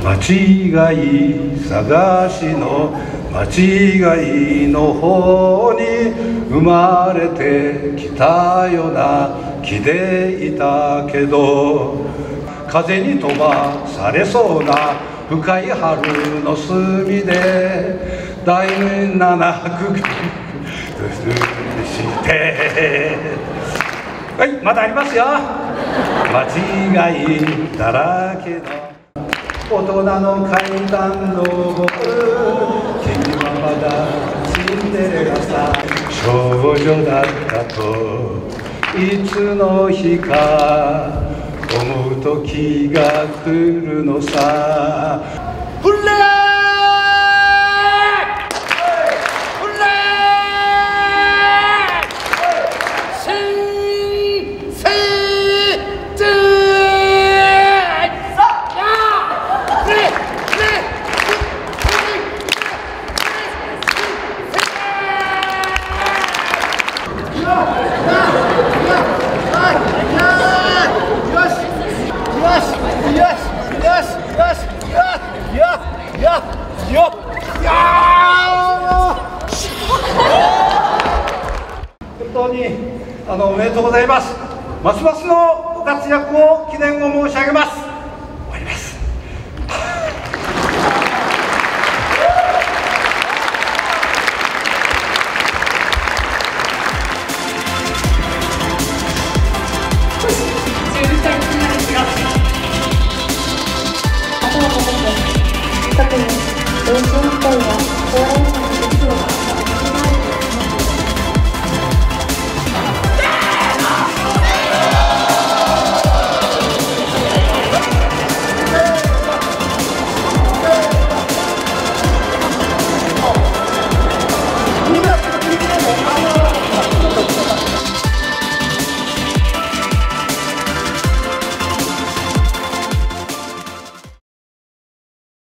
間違い探しの間違いの方に生まれてきたような気でいたけど、風に飛ばされそうな深い春の隅で大七くしてはい、まだありますよ。間違いだらけの大人の階段の僕、君はまだシンデレラさ少女だったといつの日か思う時が来るのさ。フレー本当におめでとうございます。ますますのご活躍を記念を申し上げます。